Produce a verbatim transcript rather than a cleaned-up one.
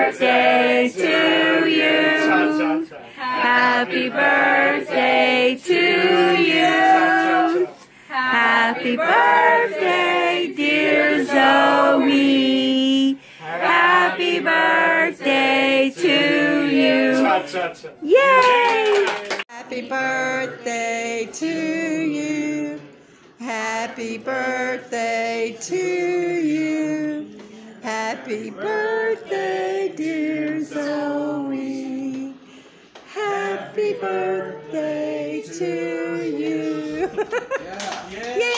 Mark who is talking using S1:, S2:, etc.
S1: birthday to you. Happy birthday to you. Happy birthday, dear Zoe. Happy birthday to you. Yay!
S2: Happy birthday to you. Happy birthday to you. Happy birthday, dear Zoe. Happy birthday to you. Yeah. Yeah.